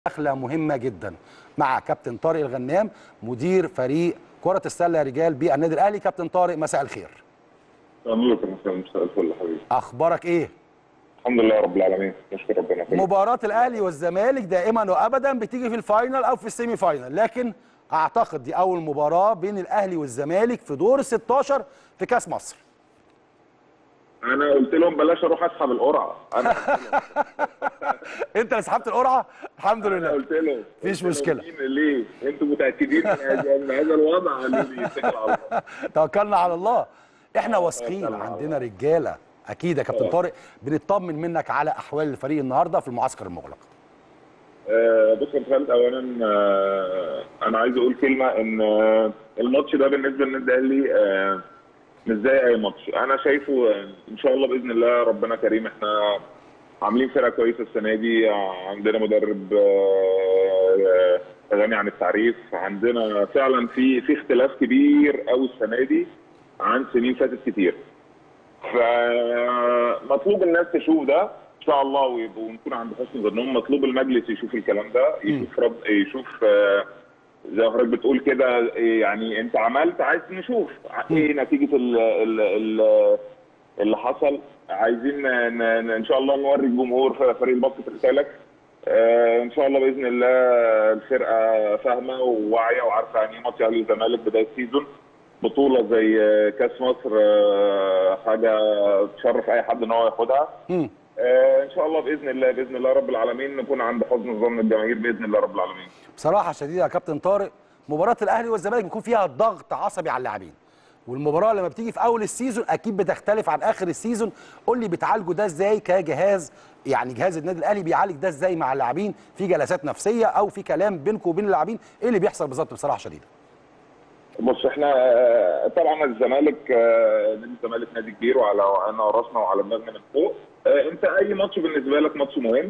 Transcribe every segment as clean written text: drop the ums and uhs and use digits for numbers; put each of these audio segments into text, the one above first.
دخلة مهمة جدا مع كابتن طارق الغنام مدير فريق كرة السلة رجال بالنادي الأهلي. كابتن طارق مساء الخير. مساء الفل حبيبي. أخبارك إيه؟ الحمد لله رب العالمين، نشكر ربنا. مباراة الأهلي والزمالك دائما وأبدا بتيجي في الفاينل أو في السيمي فاينل، لكن أعتقد دي أول مباراة بين الأهلي والزمالك في دور ال 16 في كأس مصر. أنا قلت لهم بلاش أروح أسحب القرعة. أنت اللي سحبت القرعة؟ الحمد لله. أنا قلت لهم مفيش مشكلة. ليه؟ أنتوا متأكدين من هذا الوضع اللي يتكل على الله؟ توكلنا على الله. إحنا واثقين، عندنا رجالة أكيد يا كابتن طارق. بنطمن منك على أحوال الفريق النهارده في المعسكر المغلق. بص يا خالد، اولا انا عايز اقول كلمه ان الماتش ده بالنسبه للنادي الاهلي مش زي اي ماتش. انا شايفه ان شاء الله باذن الله ربنا كريم. احنا عاملين فرقه كويسه السنه دي، عندنا مدرب غني عن التعريف، عندنا فعلا في اختلاف كبير قوي السنه دي عن سنين فاتت كتير. فمطلوب الناس تشوف ده ان شاء الله ونكون عند حسن ظنهم. مطلوب المجلس يشوف الكلام ده، يشوف زي ما حضرتك بتقول كده، يعني انت عملت، عايز نشوف ايه نتيجه اللي حصل. عايزين ان شاء الله نوري الجمهور فريق الباسكت رسالك. ان شاء الله باذن الله الفرقه فاهمه وواعيه وعارفه يعني ايه ماتش اهلي وزمالك بدايه السيزون. بطوله زي كاس مصر حاجه تشرف اي حد ان هو ياخدها. ان شاء الله باذن الله رب العالمين نكون عند حسن ظن الجماهير باذن الله رب العالمين. بصراحه شديده يا كابتن طارق، مباراه الاهلي والزمالك بيكون فيها ضغط عصبي على اللاعبين، والمباراه لما بتيجي في اول السيزون اكيد بتختلف عن اخر السيزون. قول لي بتعالجوا ده ازاي كجهاز، يعني جهاز النادي الاهلي بيعالج ده ازاي مع اللاعبين؟ في جلسات نفسيه او في كلام بينكم وبين اللاعبين؟ ايه اللي بيحصل بالظبط بصراحه شديده؟ بص، احنا طبعا الزمالك نادي الزمالك نادي كبير وعلى عيننا وراسنا وعلى دماغنا من فوق. انت اي ماتش بالنسبه لك ماتش مهم.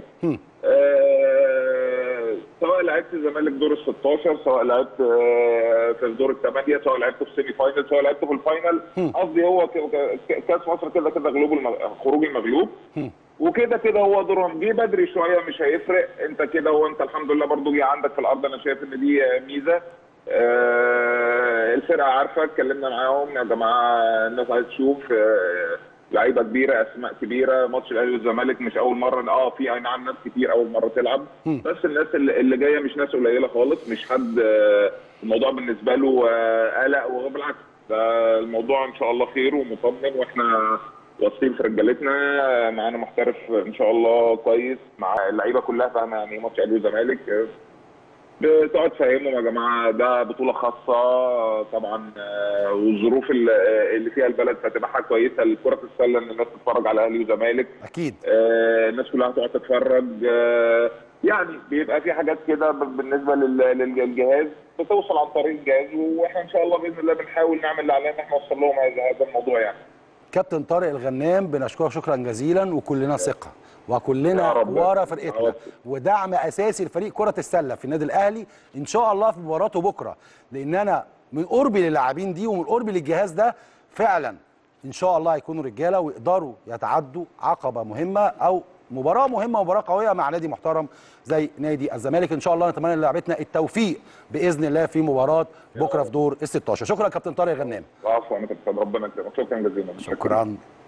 سواء لعبت الزمالك دور ال 16، سواء لعبت في الدور الثمانيه، سواء لعبت في السيمي فاينل، سواء لعبت في الفاينل. قصدي هو كاس مصر كده خروج المغلوب، وكده كده هو دورهم. جه بدري شويه مش هيفرق. انت كده هو انت الحمد لله برضو جه عندك في الارض. انا شايف ان دي ميزه. الفرقه عارفه، اتكلمنا معاهم يا جماعه الناس عايز تشوف لعيبه كبيره، اسماء كبيره. ماتش الاهلي والزمالك مش اول مره، في اي نعم ناس كتير اول مره تلعب، بس الناس اللي جايه مش ناس قليله خالص، مش حد الموضوع بالنسبه له قلق، وبالعكس ده الموضوع ان شاء الله خير ومطمن، واحنا واثقين في رجالتنا. معانا محترف ان شاء الله كويس، مع اللعيبه كلها فاهمه يعني ماتش الاهلي والزمالك. بتقعد تفهمهم يا جماعه ده بطوله خاصه طبعا، والظروف اللي فيها البلد هتبقى حاجه كويسه لكره السله ان الناس تتفرج على اهلي وزمالك. اكيد الناس كلها هتقعد تتفرج. يعني بيبقى في حاجات كده بالنسبه للجهاز بتوصل عن طريق الجهاز، واحنا ان شاء الله باذن الله بنحاول نعمل اللي علينا ان احنا نوصل لهم هذا الموضوع. يعني كابتن طارق الغنام بنشكرك شكرا جزيلا، وكلنا ثقه وكلنا ورا فرقتنا ودعم اساسي لفريق كره السله في النادي الاهلي ان شاء الله في مباراته بكره، لان انا من قربي للاعبين دي ومن قربي للجهاز ده فعلا ان شاء الله هيكونوا رجاله ويقدروا يتعدوا عقبه مهمه او مباراه مهمه ومباراه قويه مع نادي محترم زي نادي الزمالك. ان شاء الله نتمنى للاعبتنا التوفيق باذن الله في مباراه بكره في دور ال 16. شكرا كابتن طارق الغنام. عفوا، ربنا يكرمك، شكرا جزيلا. شكرا.